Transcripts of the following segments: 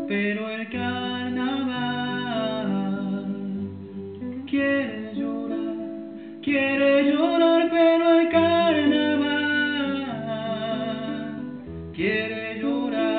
pero el carnaval quiere llorar, pero el carnaval quiere llorar.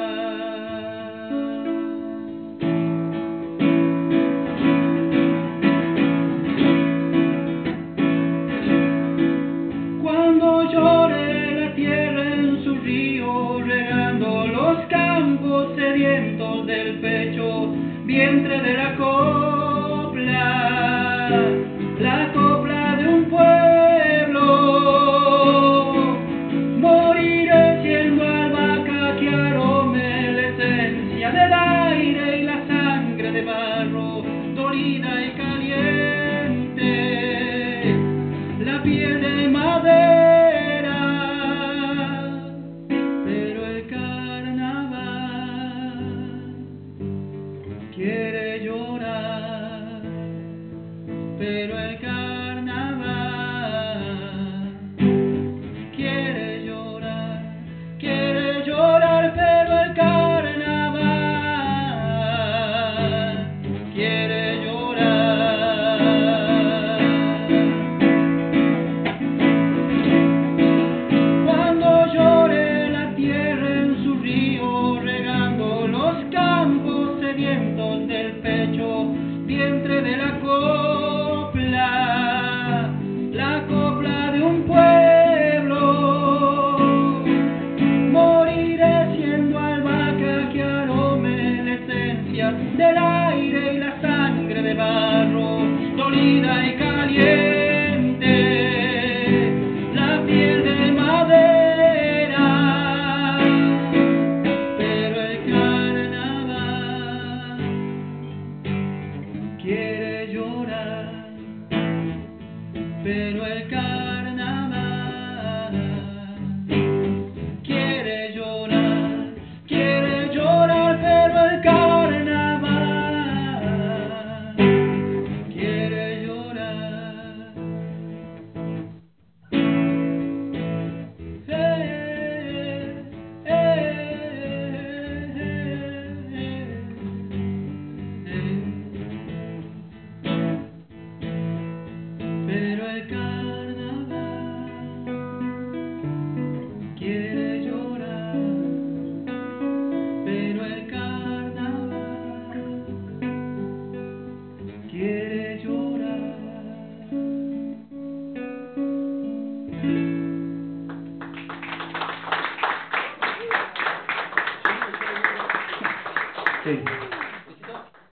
Cuando llore la tierra en su río, regando los campos sedientos del pecho, vientre de la copla de un pueblo, moriré siendo albahaca que arome la esencia del aire y la sangre de barro, dolida y caliente, la piel de madera, pero el carnaval quiere llorar, pero el carnaval quiere llorar, pero el carnaval quiere llorar. Cuando llore la tierra en su río, regando los campos sedientos del pecho, vientre de la copla de un pueblo, moriré siendo albahaca que arome la esencia del aire y la sangre de barro, dolida y caliente, la piel de madera, pero el carnaval quiere llorar, pero el carnaval quiere llorar, pero el carnaval quiere llorar. Pero el carnaval quiere llorar, pero el carnaval quiere llorar. Sí.